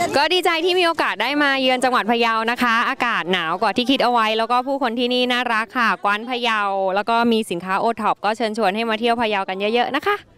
ก็ดีใจที่มีโอกาสได้มาเยือนจังหวัดพะเยานะคะอากาศหนาวกว่าที่คิดเอาไว้แล้วก็ผู้คนที่นี่น่ารักค่ะกวานพะเยาแล้วก็มีสินค้าโอท็อปก็เชิญชวนให้มาเที่ยวพะเยากันเยอะๆนะคะ